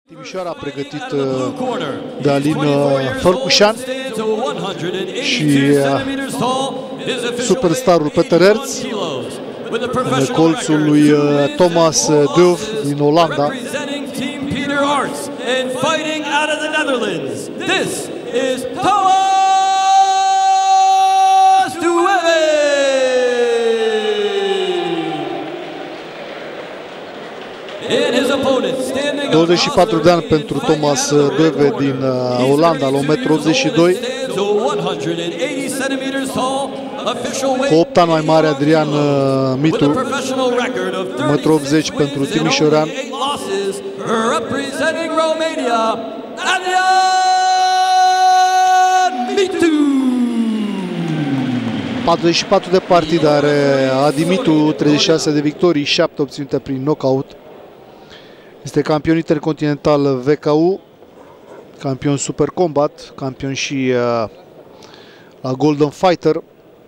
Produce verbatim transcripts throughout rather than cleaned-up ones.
Timișoara pregătit de Alin Fălcușan și superstarul Peter Hertz în colțul lui Thomas Deuv din Olanda. douăzeci și patru de ani pentru Thomas Deuve din Olanda, la unu virgulă optzeci și doi metri. Cu opt ani mai mare Adrian Mitu, unu virgulă optzeci pentru timișorean. patruzeci și patru de partide are Adi Mitu, treizeci și șase de victorii, șapte obținute prin knockout. Este campion intercontinental V K U, campion Super Combat, campion și uh, la Golden Fighter.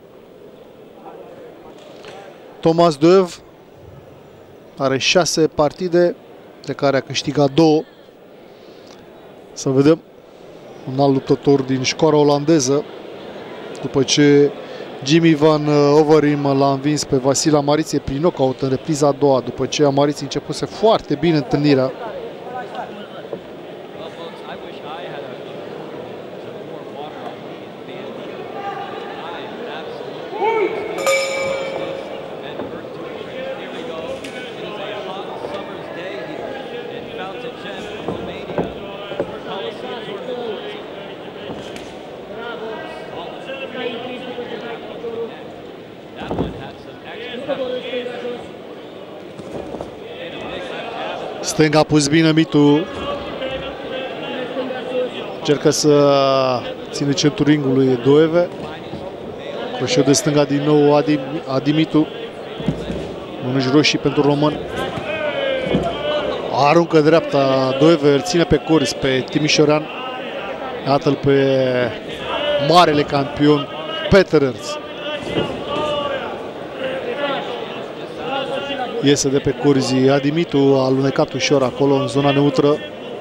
Thomas Deuve are șase partide, de care a câștigat două. Să vedem un alt luptător din școala olandeză, după ce Jimmy Van Overeem l-a învins pe Vasile Amariție prin knockout în repriza a doua, după ce Amariție începuse foarte bine întâlnirea. Stânga a pus bine Mitu. Încercă să ține centrul ringului Deuve. Croșeu de stânga din nou Adi, Adi Mitu. Mânuși roșii pentru român. Aruncă dreapta Deuve, îl ține pe curs pe timișorean. Iată-l pe marele campion Peter Hertz. Iese de pe curzi Adi Mitu, a alunecat ușor acolo în zona neutră.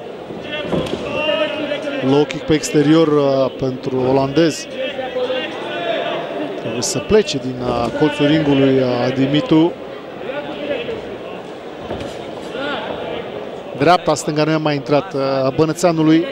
Low kick pe exterior pentru olandez. Trebuie să plece din colțul ringului Adi Mitu. Dreapta, stânga nu a mai intrat a bănățeanului.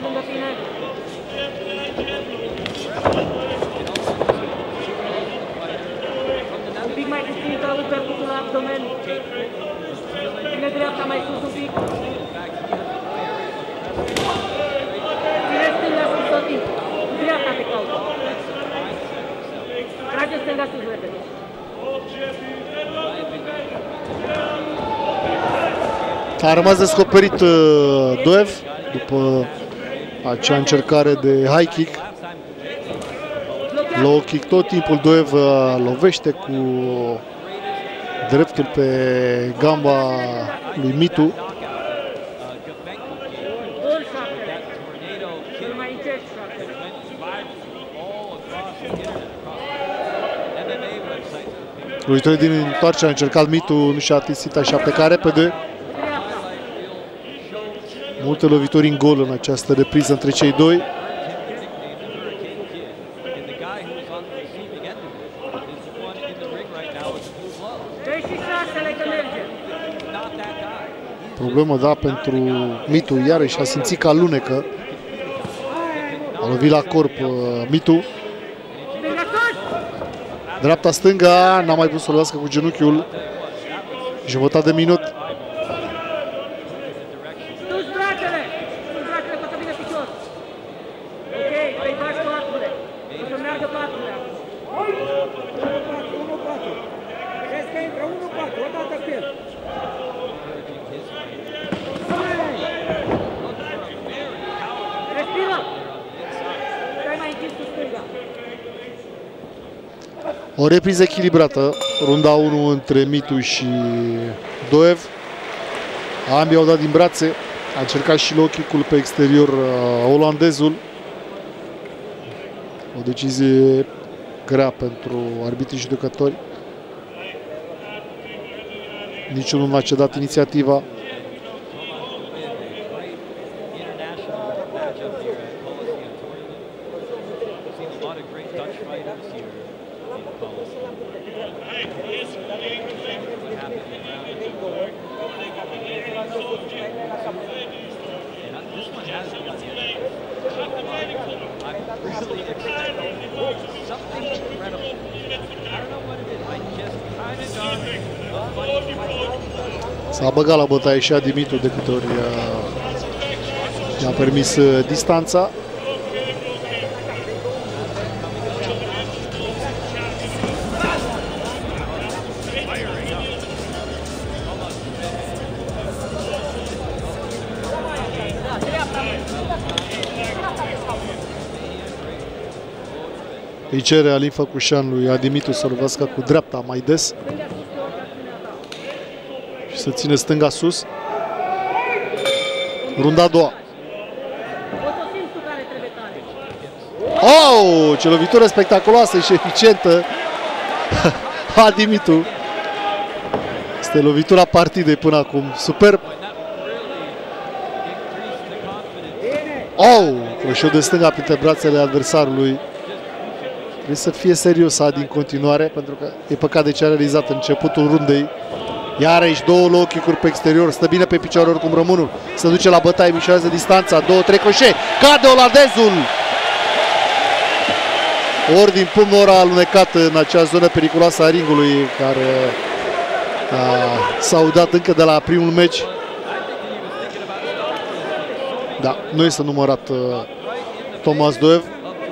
A rămas descoperit uh, Deuve după acea încercare de high kick. Low kick tot timpul Deuve uh, lovește cu dreptul pe gamba lui Mitu. Lovitură din întoarcere a încercat Mitu, nu și-a atins și a plecat repede. Multe lovituri în gol în această repriză între cei doi. Problemă, da, pentru Mitu, iarăși a simțit că alunecă. A lovit la corp Mitu. Dreapta-stânga, n-a mai putut să o lovească cu genunchiul. Jumătate de minut. O repriză echilibrată, runda unu între Mitu și Deuve. Ambii au dat din brațe, a încercat și low kick-ul pe exterior uh, olandezul. O decizie grea pentru arbitrii judecători. Niciunul n-a cedat inițiativa. S-a băgat la bătaie și Adi Mitu, de câte ori i-a permis distanța. Îi cere Alin Făcușan lui Adi Mitu să lovească cu dreapta mai des și să ține stânga sus. Runda a doua. Oh, ce lovitură spectaculoasă și eficientă. Adi Mitu. Este lovitura partidei până acum. Superb. Oh, croșeu de stânga printre brațele adversarului. Trebuie să fie serios Adi în continuare, pentru că e păcat de ce a realizat în începutul rundei. Iarăși două low kick-uri pe exterior, stă bine pe picioare oricum românul. Se duce la bătaie, mișorează distanța, două, trei croșe, cade olandezul! Ori din pumn, ori a alunecat în acea zonă periculoasă a ringului, care s-a udat încă de la primul meci. Da, nu este numărat uh, Tomas Doev.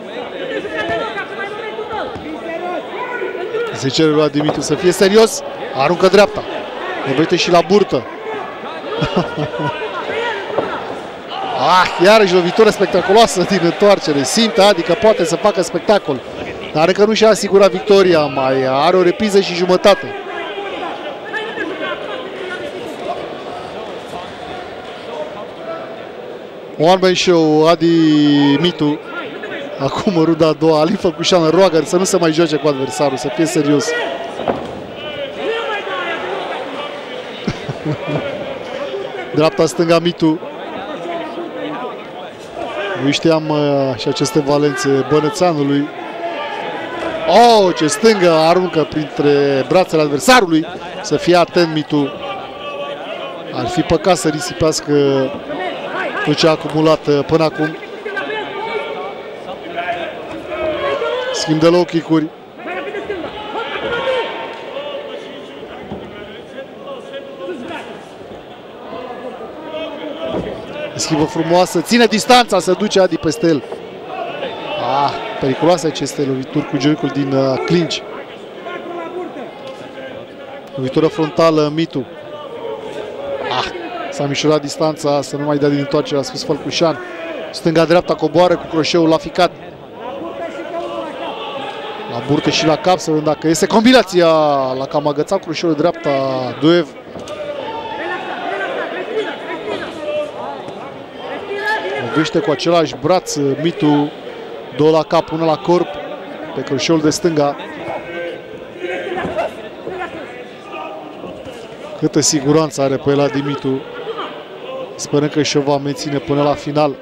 Se cere lui Adi Mitu să fie serios. Aruncă dreapta. Lovește și la burtă. Ah, iarăși lovitură spectaculoasă din întoarcere. Simte Adi că poate să facă spectacol. Dar încă nu și-a asigurat victoria. Mai are o repriză și jumătate. One Man Show, Adi Mitu. Acum în runda a doua, Alin Făcușan roagă să nu se mai joace cu adversarul, să fie serios. Dreapta, stânga Mitu. Nu știam uh, și aceste valențe Bănățeanului. Oh, ce stângă aruncă printre brațele adversarului. Să fie atent Mitu. Ar fi păcat să risipească tot ce a acumulat uh, până acum. Schimb de low kick-uri. Schimbă frumoasă, ține distanța, se duce Adi peste el. Ah, periculoase aceste lovituri cu joycul din uh, clinch. Lovitură frontală, Mitu. Ah, s-a mișurat distanța, să nu mai dea din întoarcere, a spus Făcușan. Stânga-dreapta coboară cu croșeul la ficat. La burtă și la cap, să vedem dacă este combinația. La cam agățat croșeul dreapta Doev. Lovește cu același braț Mitu. Două la cap, una la corp. Pe croșeul de stânga. Câtă siguranță are pe el Adi Mitu. Sperăm că și-o va menține până la final.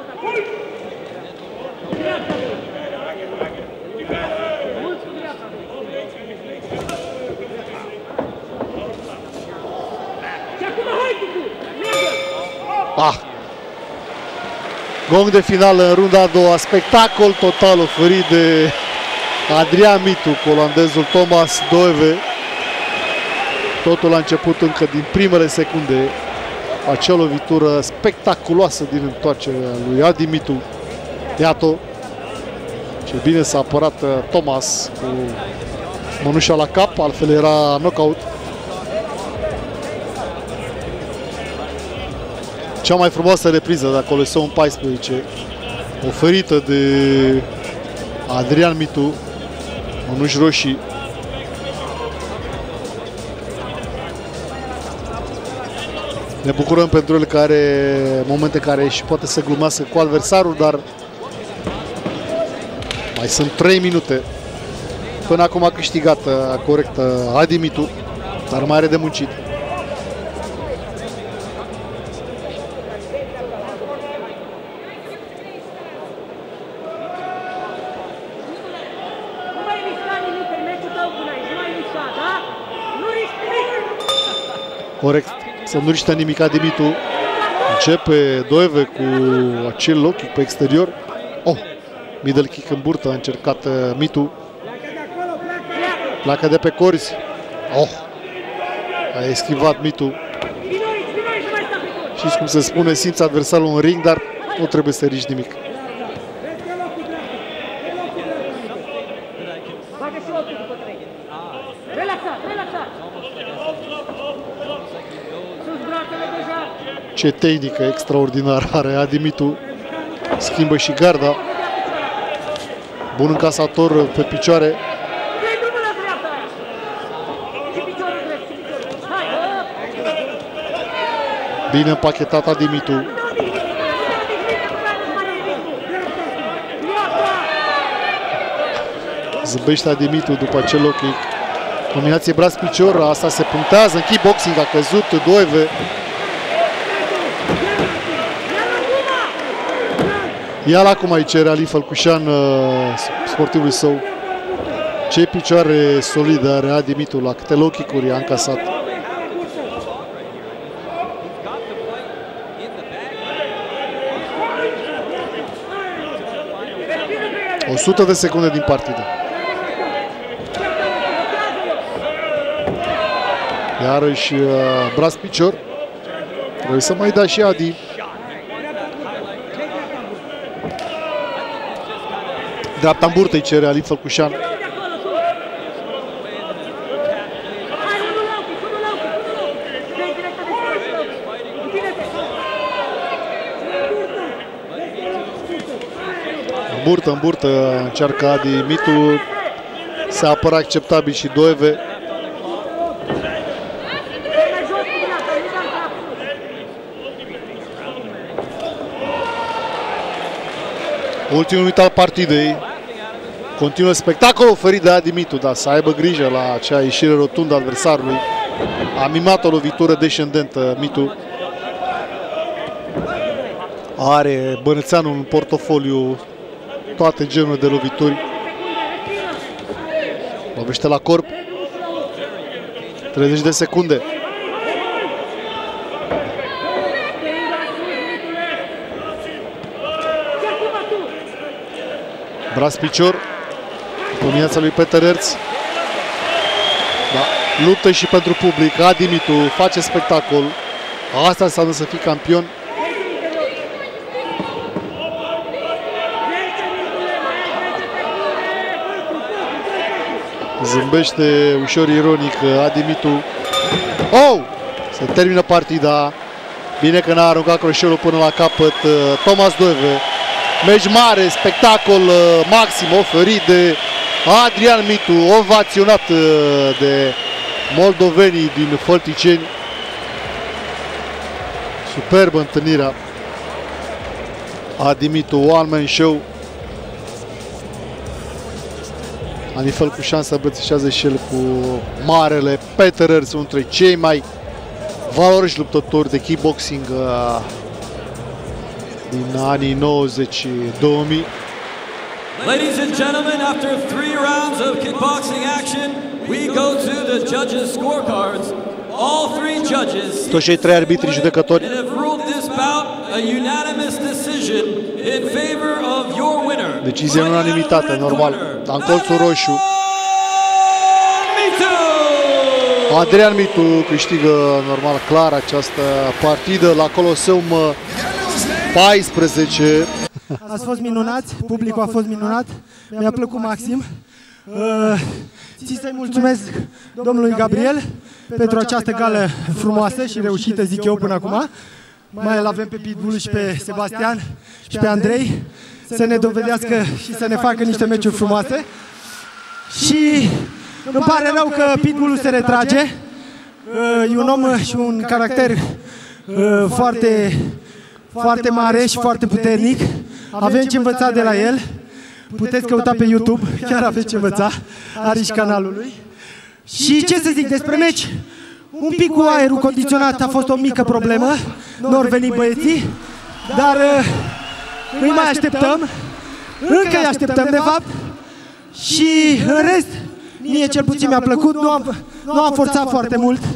Ah. Gong de finală în runda a doua. Spectacol total oferit de Adrian Mitu cu olandezul Tomas Doeve. Totul a început încă din primele secunde. Acea lovitură spectaculoasă din întoarcerea lui Adi Mitu. Iată ce bine s-a apărat Tomas cu mănușa la cap, altfel era knockout. Cea mai frumoasă repriză de acolo, Coleseum paisprezece, oferită de Adrian Mitu, mănuși roșii. Ne bucurăm pentru el că are momente care și poate să glumească cu adversarul, dar mai sunt trei minute. Până acum a câștigat corect Adi Mitu, dar mai are de muncit. Corect, să nu riște nimic Adimitu. Începe Doeve cu acel low kick pe exterior. Oh, middle kick în burtă, a încercat uh, Mitu. Pleacă de pe corzi. Oh, a eschivat Mitu. Știți cum se spune, simți adversarul în ring, dar nu trebuie să riști nimic. Ce tehnică extraordinară are Adimitu. Schimbă și garda. Bun încasator pe picioare. Bine împachetat Adimitu. Zâmbește Adimitu după acel low kick. Combinație braț-picior, asta se punctează. În kickboxing a căzut Doeve. Ia-l acum îi cere Ali Fălcușan, sportivul său. Ce picioare solide are Adimitu, la câte low kick-uri a încasat. o sută de secunde din partidă. Iarăși braț-picior. Trebuie să mai dea și Adi. Dreapta în burtă îi cere Ali Fălcușan. În burtă, în burtă încearcă Adi. Mitu se apără acceptabil și Doeve. Ultimul minut al partidei. Continuă spectacol oferit de Adimitu, dar să aibă grijă la acea ieșire rotundă a adversarului. A mimat o lovitură descendentă Mitu. Are bănețeanul în portofoliu toate genurile de lovituri. Lovește la corp. treizeci de secunde. Braț-picior. Combinația lui Peter Herz. Da. Luptă și pentru public. Adimitu face spectacol. Asta înseamnă să fii campion. Zâmbește ușor ironic Adimitu. Oh! Se termină partida. Bine că n-a aruncat croșelul până la capăt Thomas Doeve. Meci mare, spectacol maxim oferit de Adrian Mitu, ovaționat de moldovenii din Fălticeni. Superbă întâlnirea. Adi Mitu, one man show. Ani Fălcușan se îmbrățișează și el cu marele Peter Herz, unul dintre cei mai valoroși luptători de kickboxing din anii nouăzeci două mii. Ladies and gentlemen, after three rounds of kickboxing action, we go to the judges' scorecards. All three judges toți cei trei arbitri judecători have ruled this bout a unanimous decision in favor of your winner. Decizie în unanimitate, normal. Dar în colțul roșu Adrian Mitu câștigă normal clar această partidă la Coloseum paisprezece. Ați fost minunați, publicul a fost minunat, mi-a plăcut maxim. Ți să-i mulțumesc domnului Gabriel pentru această gală frumoasă și reușită, zic eu, până acum. Mai îl avem pe Pitbull și pe Sebastian și pe Andrei să ne dovedească și să ne facă niște meciuri frumoase. Și îmi pare rău că Pitbull se retrage. E un om și un caracter foarte, foarte mare și foarte puternic. Avem ce învăța de la el. Puteți căuta pe YouTube, chiar aveți ce învăța. Are și canalul lui. Și ce să zic despre meci? Un pic cu aerul condiționat a fost o mică problemă. Nu au venit băieții, dar îi mai așteptăm. Încă îi așteptăm, de fapt. Și în rest, mie cel puțin mi-a plăcut. Nu am, nu am forțat foarte mult.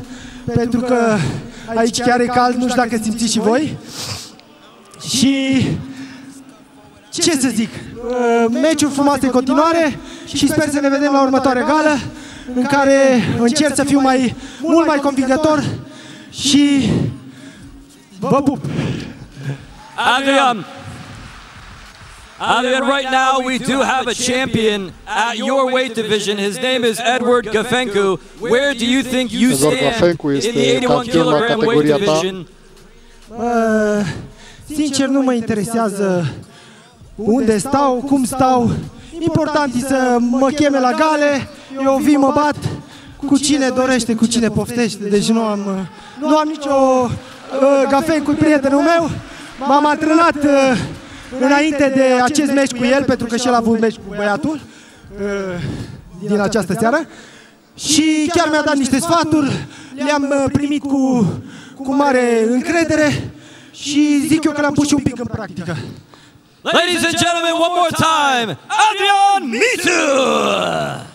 pentru că aici chiar e cald, nu știu dacă simțiți și voi. Și ce să zic, meciuri frumoase în continuare și sper să ne vedem la următoarea gală, în care încerc să fiu mai, mult mai convingător și vă pup! Adrian, Adrian, right now we do have a champion at your weight division. His name is Edward Gafencu. Where do you think you stand in the eighty-one kilogram weight division? Uh, sincer, nu mă interesează unde stau, cum stau. Important e să mă cheme la gale, eu vin, mă bat cu cine dorește, cu cine poftește. Deci nu am, nu am nicio... Uh, Gafencu, prietenul meu, m-am antrenat uh, înainte de acest meci cu el, pentru că și el a avut meci cu băiatul uh, din această seară. Și chiar mi-a dat niște sfaturi, le-am uh, primit cu, cu mare încredere și zic eu că le-am pus și un pic în practică. Ladies and gentlemen, one more time, Adrian Mitu!